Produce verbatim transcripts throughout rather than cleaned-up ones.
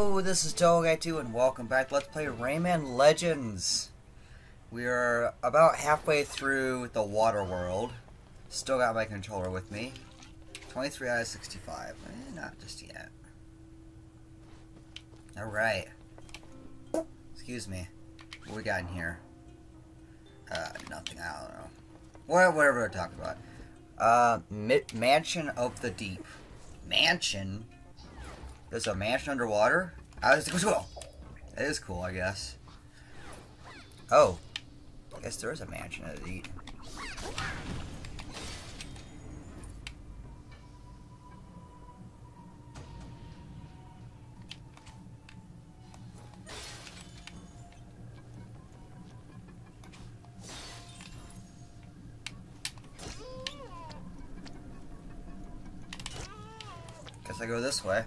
Hello, this is Togai two and welcome back to Let's Play Rayman Legends. We are about halfway through the water world. Still got my controller with me. twenty-three out of sixty-five. Eh, not just yet. Alright. Excuse me. What we got in here? Uh, nothing. I don't know. Whatever we're talking about. Uh, Mansion of the Deep. Mansion? There's a mansion underwater? Oh, that's cool. That is cool, I guess. Oh. I guess there is a mansion of the deep. Guess I go this way.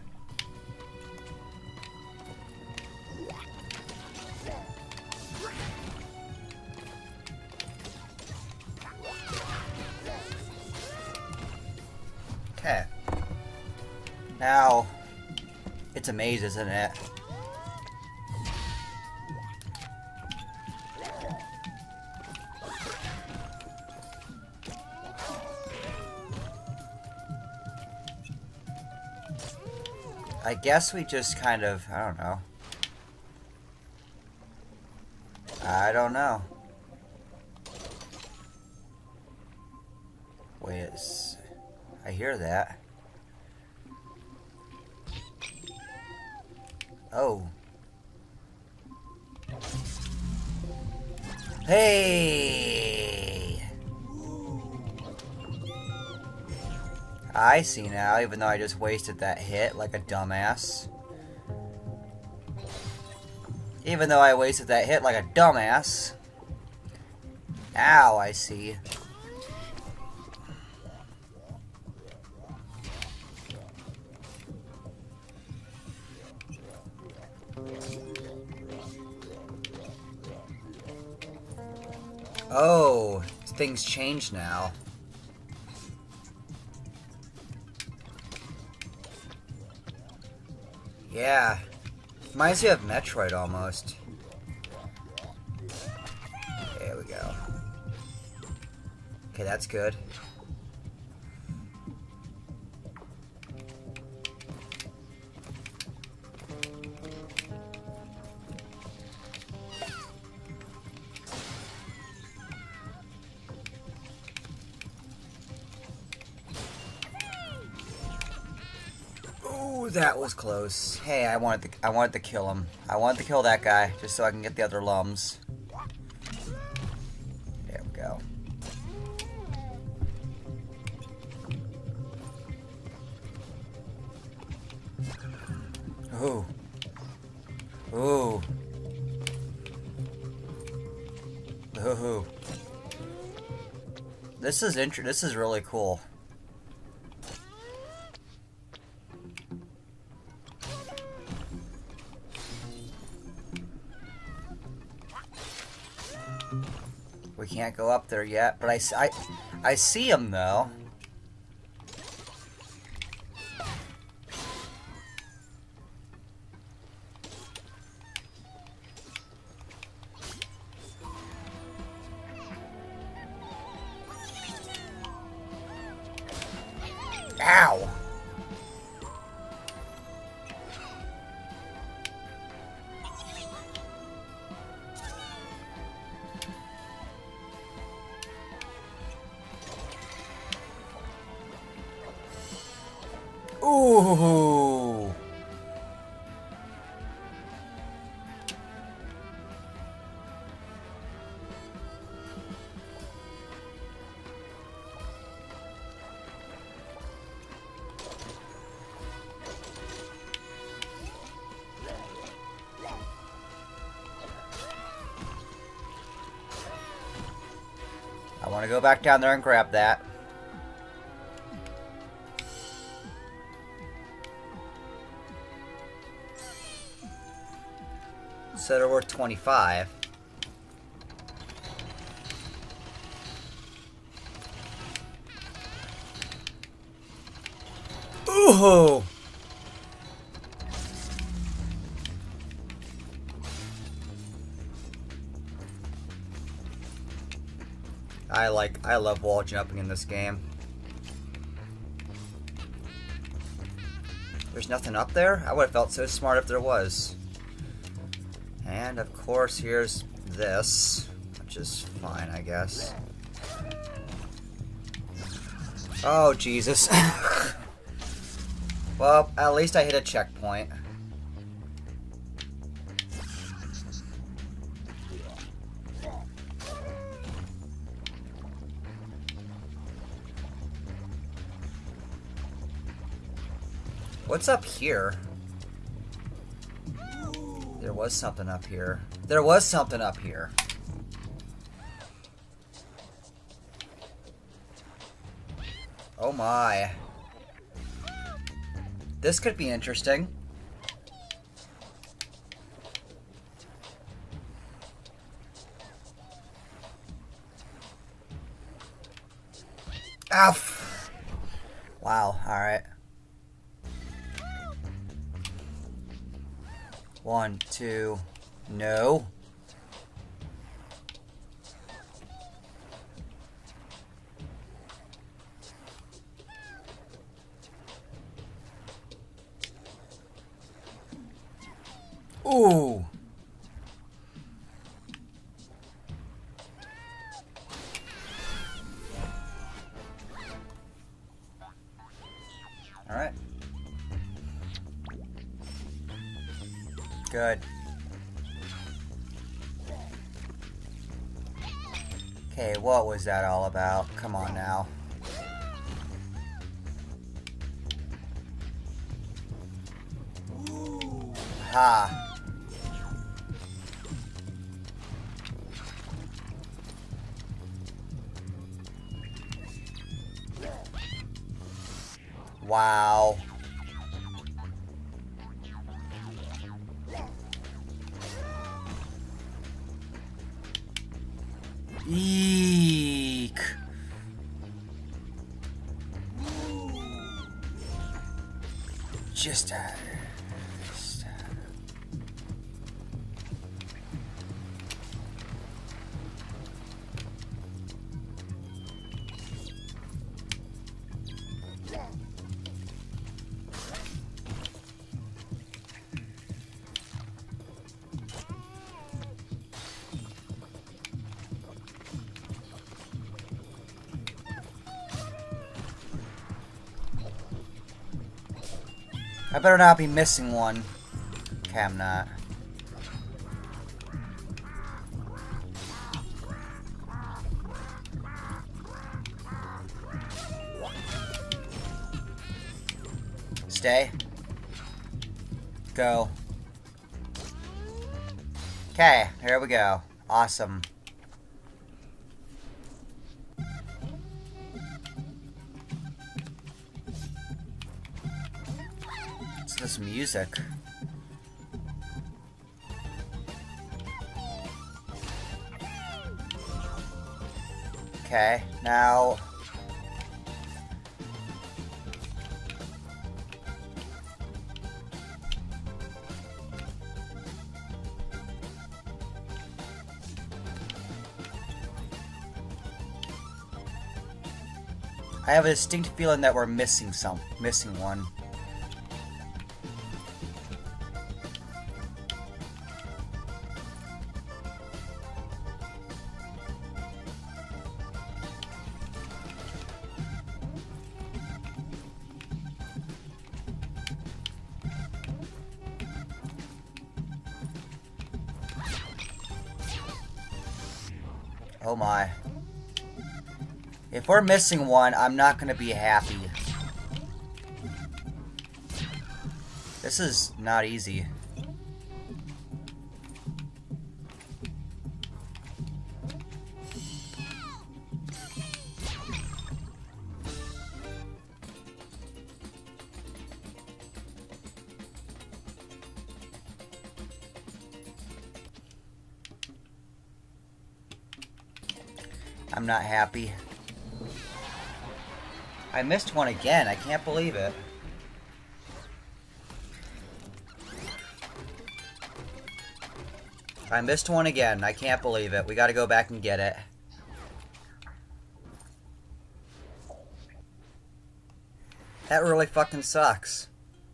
Okay. Now, it's a maze, isn't it? I guess we just kind of, I don't know. I don't know. Wait, it's... I hear that. Oh. Hey! I see now, even though I just wasted that hit like a dumbass. Even though I wasted that hit like a dumbass. Now I see. Oh, things change now. Yeah. Reminds me of Metroid almost. There we go. Okay, that's good. That was close. Hey, I wanted to I wanted to kill him. I wanted to kill that guy just so I can get the other lums. There we go. Ooh. Ooh. Ooh. This is int- this is really cool. We can't go up there yet, but I, I, I see him though. Ow! Ooh. I want to go back down there and grab that. So they're worth twenty-five. Ooh! I like, I love wall jumping in this game. There's nothing up there? I would have felt so smart if there was. And of course, here's this, which is fine, I guess. Oh, Jesus. Well, at least I hit a checkpoint. What's up here? There was something up here. There was something up here. Oh my. This could be interesting. Ow! Wow, alright. One, two, no. Ooh. All right. Good. Okay, what was that all about? Come on now. Ha. Wow. Eek. Just uh, just, uh. I better not be missing one. Okay, I'm not. Stay. Go. Okay, here we go. Awesome. This music. Okay, now I have a distinct feeling that we're missing some missing one. Oh my. If we're missing one, I'm not gonna be happy. This is not easy. I'm not happy. I missed one again. I can't believe it. I missed one again. I can't believe it. We gotta go back and get it. That really fucking sucks.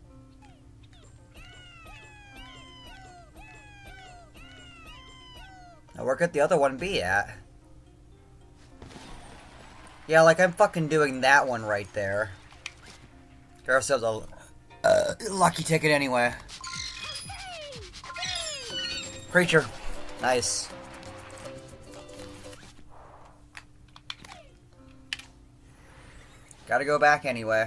Now where could the other one be at? Yeah, like I'm fucking doing that one right there. Get ourselves a uh, lucky ticket anyway. Creature. Nice. Gotta go back anyway.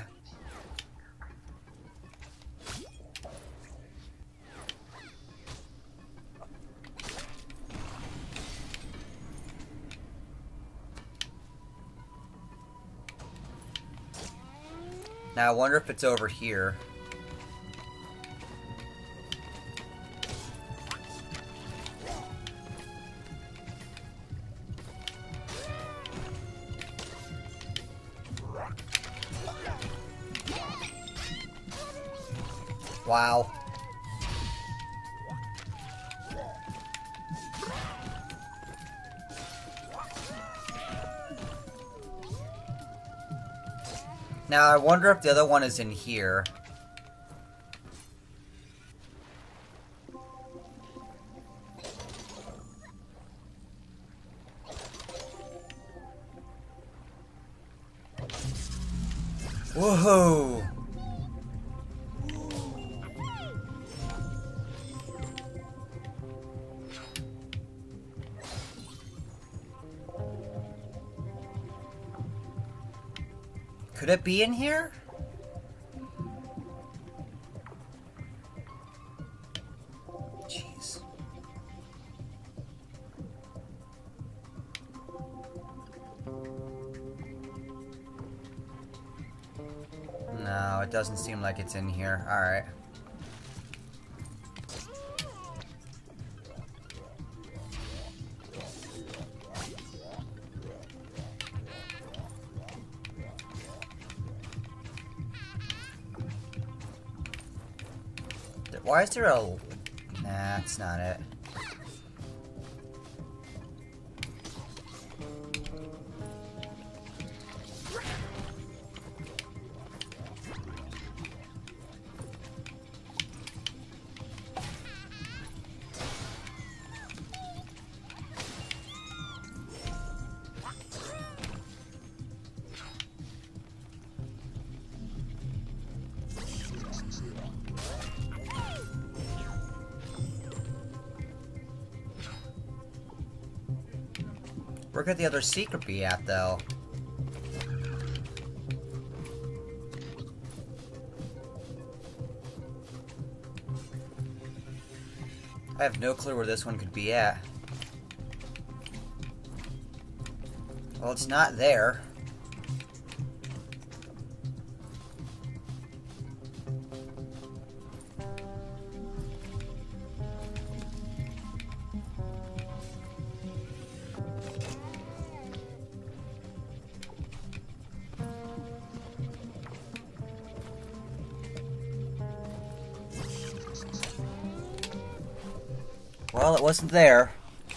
Now I wonder if it's over here. Wow. Now, I wonder if the other one is in here. Woohoo! Could it be in here? Jeez. No, it doesn't seem like it's in here. Alright. Why is there a... Nah, that's not it. Where could the other secret be at, though? I have no clue where this one could be at. Well, it's not there. Well, it wasn't there.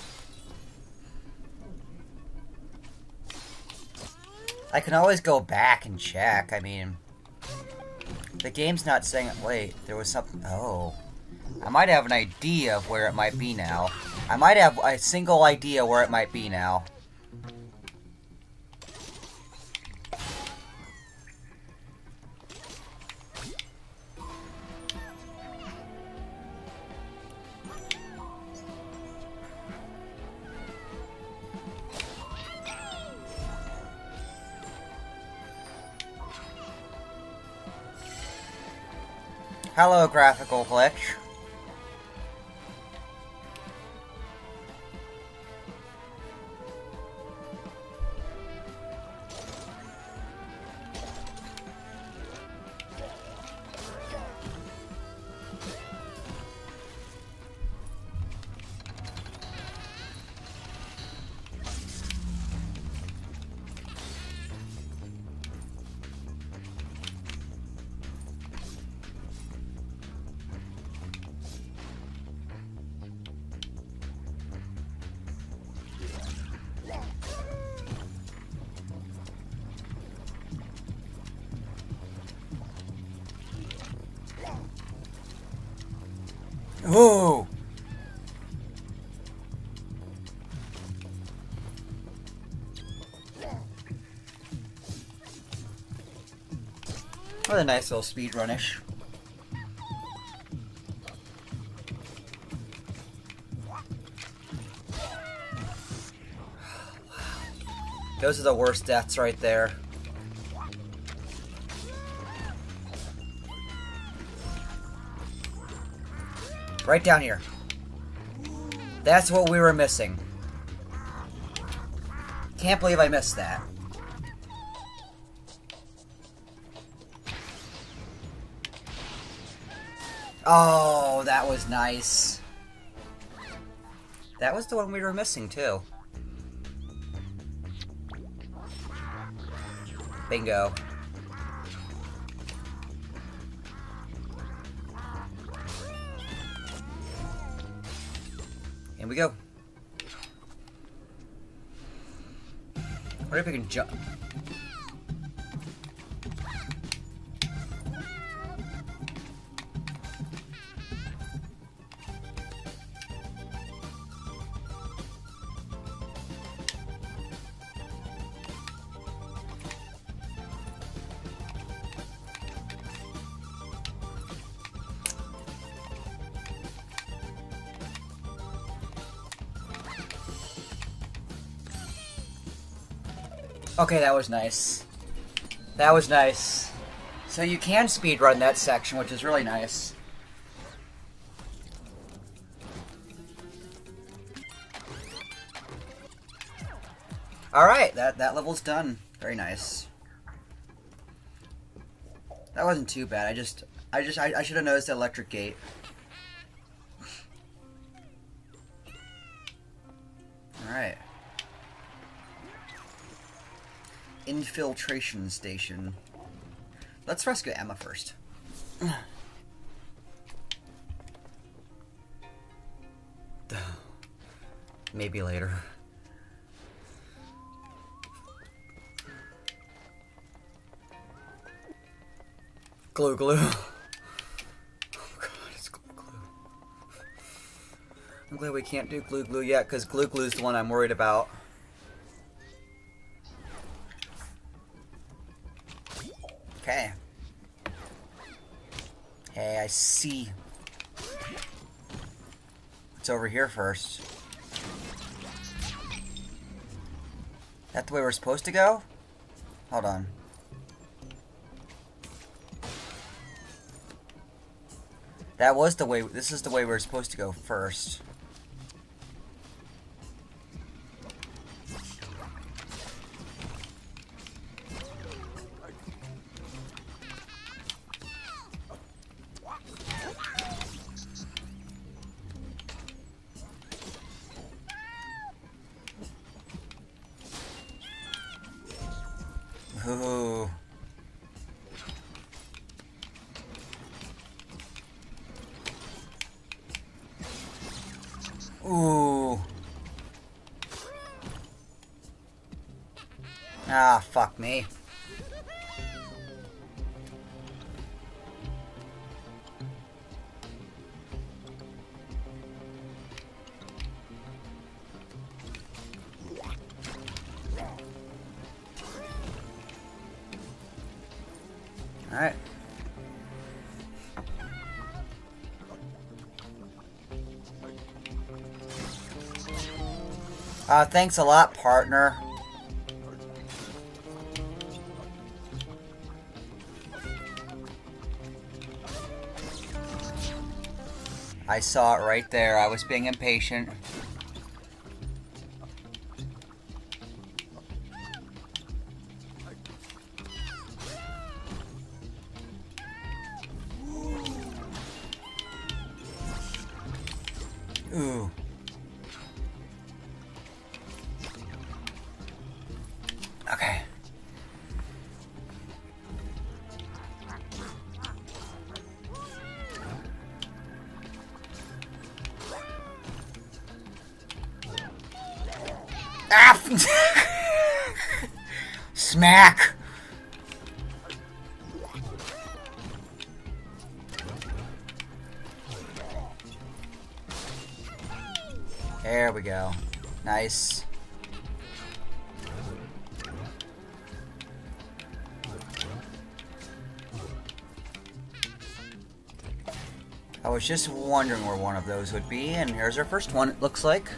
I can always go back and check. I mean, the game's not saying... Wait, there was something... Oh. I might have an idea of where it might be now. I might have a single idea where it might be now. Hello, graphical glitch. Ooh! What a nice little speed run-ish. Those are the worst deaths right there. Right down here. That's what we were missing. Can't believe I missed that. Oh, that was nice. That was the one we were missing, too. Bingo. Here we go. What if we can jump? Okay, that was nice. That was nice. So you can speedrun that section, which is really nice. Alright, that, that level's done. Very nice. That wasn't too bad. I just I just I, I should have noticed the electric gate. Alright. Infiltration station. Let's rescue Emma first. Maybe later. Glue glue. Oh god, it's glue glue. I'm glad we can't do glue glue yet, because glue glue is the one I'm worried about. Okay. Hey, I see. What's over here first? That the way we're supposed to go? Hold on. That was the way, this is the way we're supposed to go first. Ooh. Ooh. Ah, fuck me. All right. Uh, thanks a lot, partner. I saw it right there. I was being impatient. Ooh. Okay. Ah! Smack! There we go. Nice. I was just wondering where one of those would be, and here's our first one, it looks like.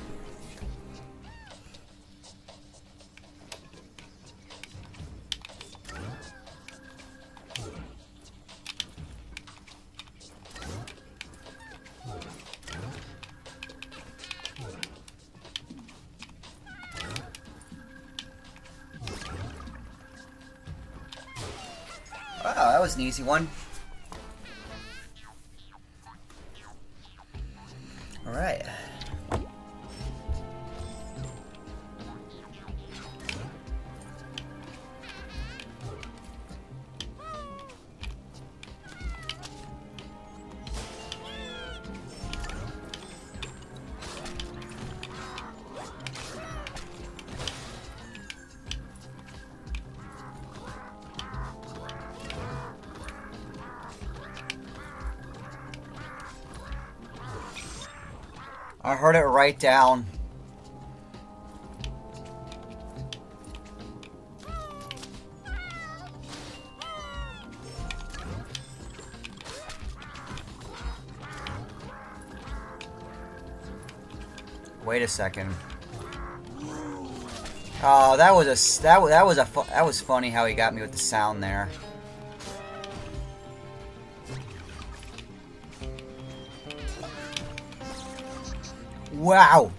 Wow, that was an easy one. Alright. I heard it right down. Wait a second. Oh, that was a that that was a that was funny how he got me with the sound there. Wow.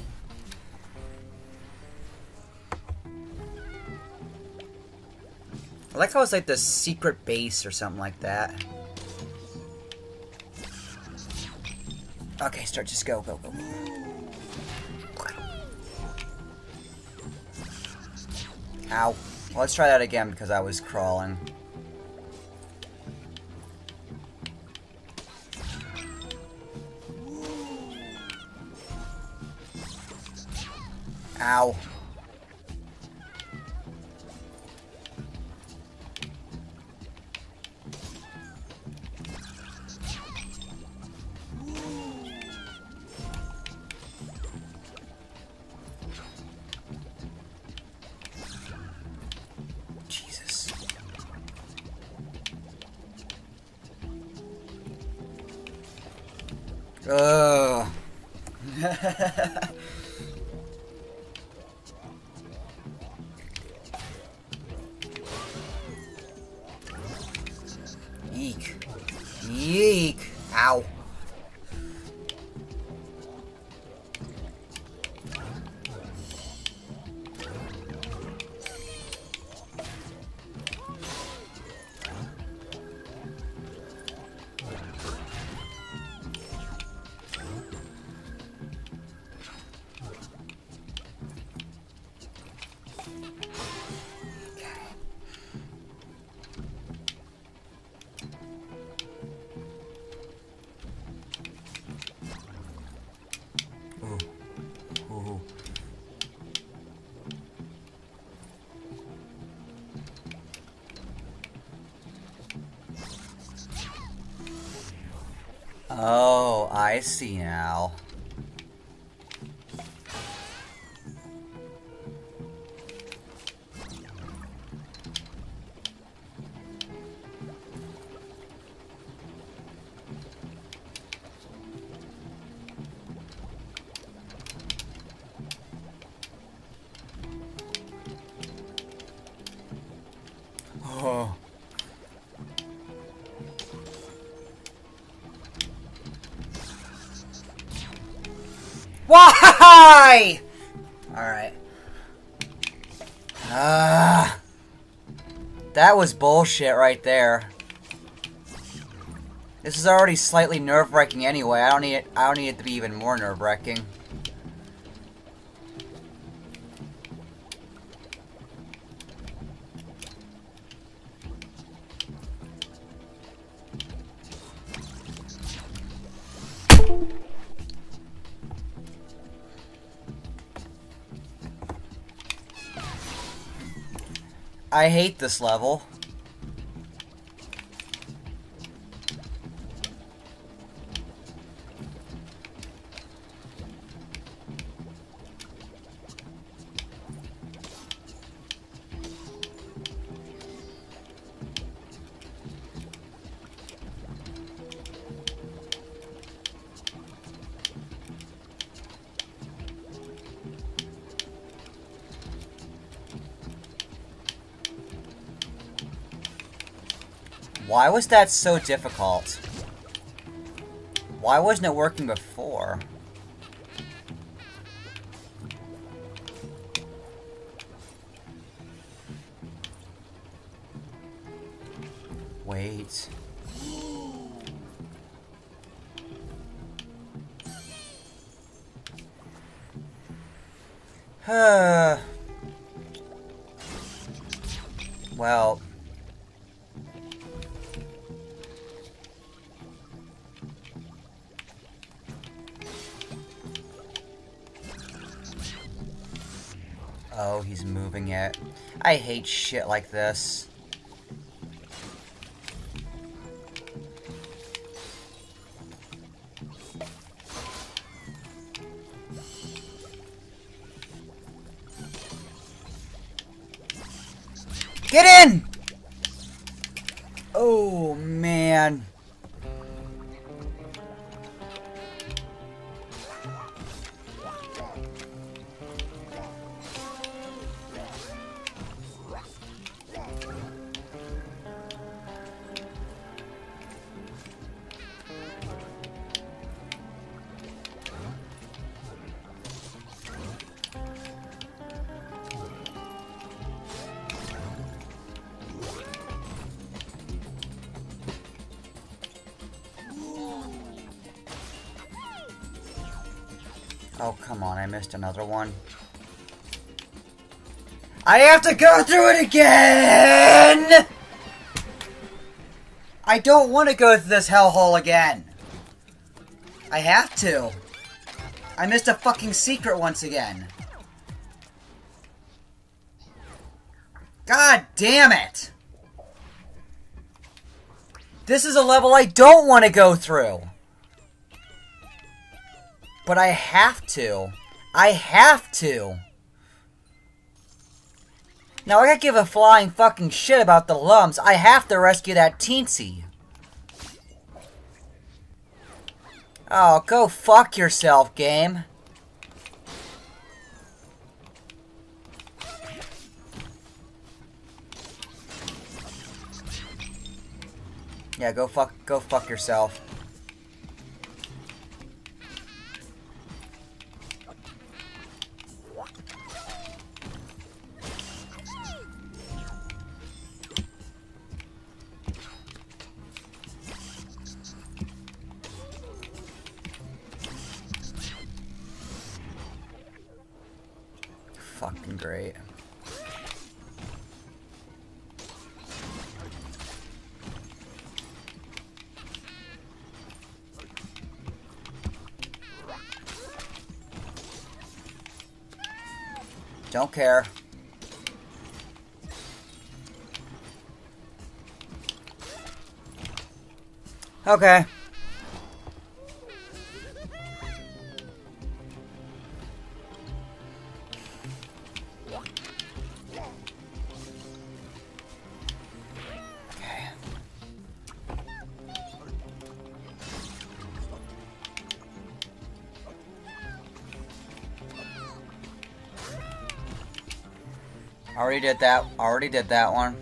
I like how it's like the secret base or something like that. Okay, start. Just go, go, go. Ow. Well, let's try that again because I was crawling. Ow. Jesus. Ugh. Eek. Eek. Ow. Oh, I see now. Oh. Why? Alright. Ah. That was bullshit right there. This is already slightly nerve-wracking anyway. I don't need it I don't need it to be even more nerve-wracking. I hate this level. Why was that so difficult? Why wasn't it working before? Wait. Well. Oh, he's moving it. I hate shit like this. Get in! Oh, man. Oh, come on, I missed another one. I have to go through it again! I don't want to go through this hellhole again. I have to. I missed a fucking secret once again. God damn it! This is a level I don't want to go through. But I have to. I have to. Now, I gotta give a flying fucking shit about the Lums. I have to rescue that Teensy. Oh, go fuck yourself, game. Yeah, go fuck, go fuck yourself. Fucking great. Don't care. Okay. Already did that. Already did that one.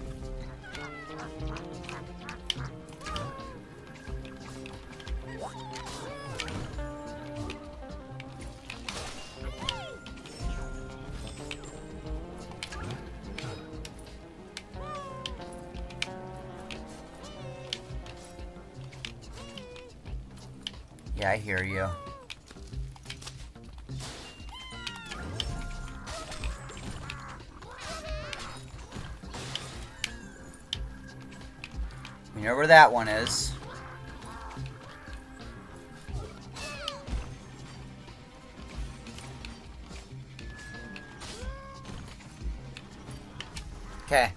Yeah, I hear you. You know where that one is. Okay.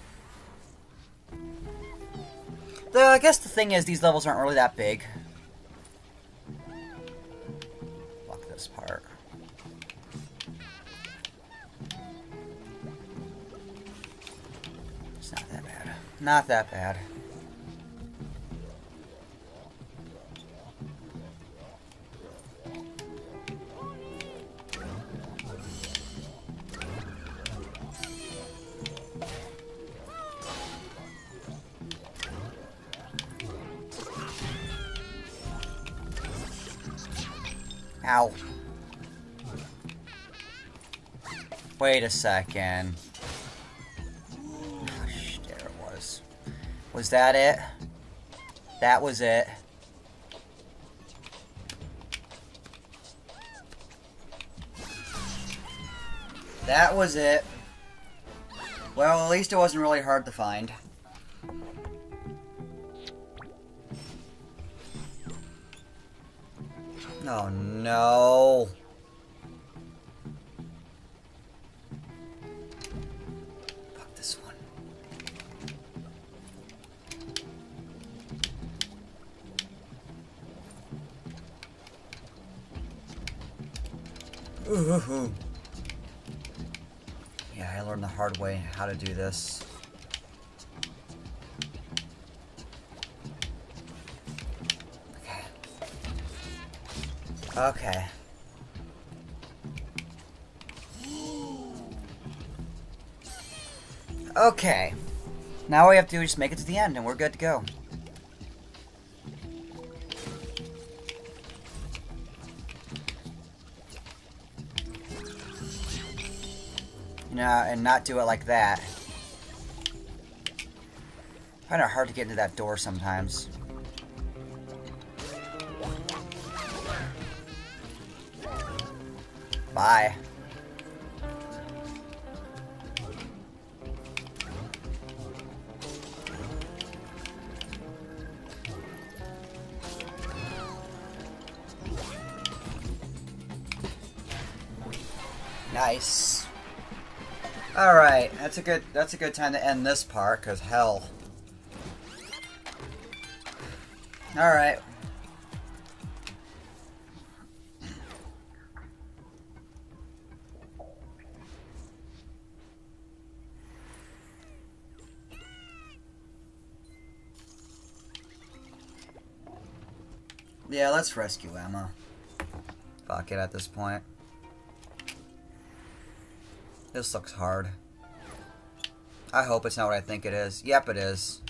Though I guess the thing is, these levels aren't really that big. Fuck this part. It's not that bad. Not that bad. Ow. Wait a second. Gosh, there it was. Was that it? That was it. That was it. Well, at least it wasn't really hard to find. Oh no. Fuck this one. Ooh. Yeah, I learned the hard way how to do this. Okay. Okay. Okay. Now all we have to do is just make it to the end and we're good to go. No, and not do it like that. I find it hard to get into that door sometimes. Bye. Nice. All right, that's a good that's a good time to end this part, cause hell. All right. Yeah, let's rescue Emma. Fuck it at this point. This looks hard. I hope it's not what I think it is. Yep, it is.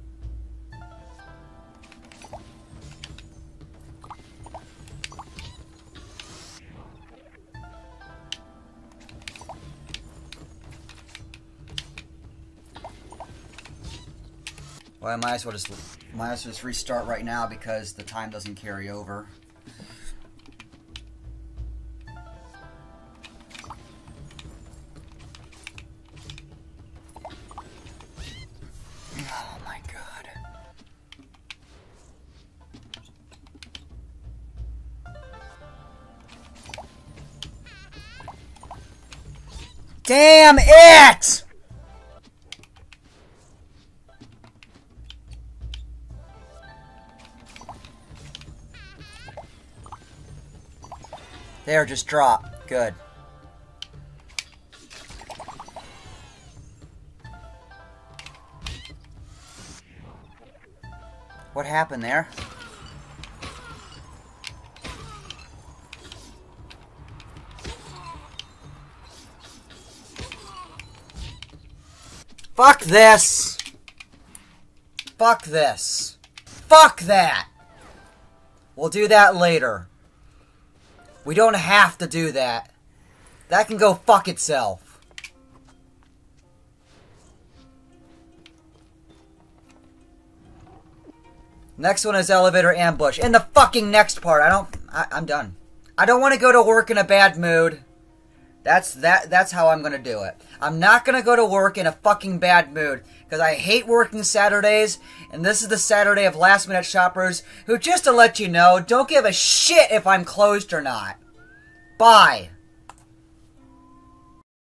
Well, I might as well just might as well just restart right now because the time doesn't carry over. Oh my god. Damn it! There, just drop. Good. What happened there? Fuck this! Fuck this. Fuck that! We'll do that later. We don't have to do that. That can go fuck itself. Next one is elevator ambush. In the fucking next part. I don't... I, I'm done. I don't want to go to work in a bad mood. That's that. That's how I'm going to do it. I'm not going to go to work in a fucking bad mood. Because I hate working Saturdays. And this is the Saturday of last minute shoppers. Who, just to let you know, don't give a shit if I'm closed or not. Bye.